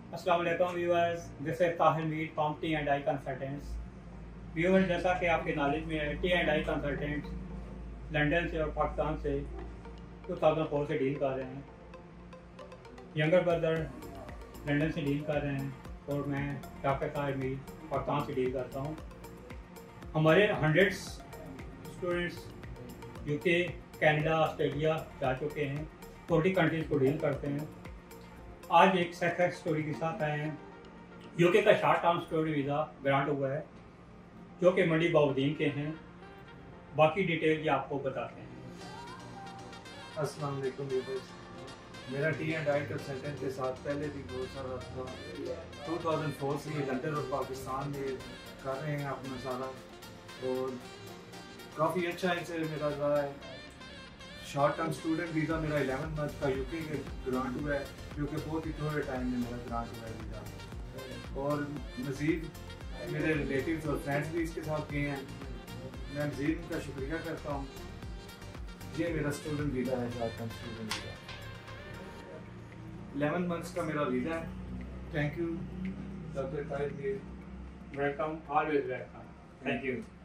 अस्सलाम वालेकुम viewers, this is Tahir Mir from T and I consultants. Viewers, जैसा कि आपके नॉलेज में है, T and I consultants London से और पाकिस्तान से 2004 से डील कर रहे हैं। यंगर ब्रदर लंदन से डील कर रहे हैं और मैं डॉक्टर ताहिर मीर पाकिस्तान से डील करता हूँ। हमारे 100 स्टूडेंट्स यूके, कनाडा, ऑस्ट्रेलिया जा चुके हैं, 40 कंट्रीज़ को डील करते हैं। आज एक सक्सेस स्टोरी के साथ आए हैं। यूके का short term student visa grant हुआ है जो कि मंडी बाउद्दीन के हैं। बाकी डिटेल ये आपको बताते हैं। अस्सलाम वालेकुम व्यूअर्स, मेरा टी एंड आई कंसल्टेंट के साथ पहले भी बहुत सारा था। 2004 से ये लंदन और पाकिस्तान में कर रहे हैं अपना सारा, और काफ़ी अच्छा इनसे मेरा रहा है। शॉर्ट टर्म स्टूडेंट वीज़ा मेरा 11 मंथ का यूके के ग्रांट हुआ है, जो कि बहुत ही थोड़े टाइम में मेरा ग्रांट हुआ है वीज़ा। और मज़ीद मेरे रिलेटिव्स और फ्रेंड्स भी इसके साथ गए हैं। मैं मज़ीद उनका शुक्रिया करता हूँ। ये मेरा स्टूडेंट वीज़ा है, short term student visa 11 months का मेरा वीज़ा है। Thank you doctor Tahir Mir. Welcome, always welcome. Thank you.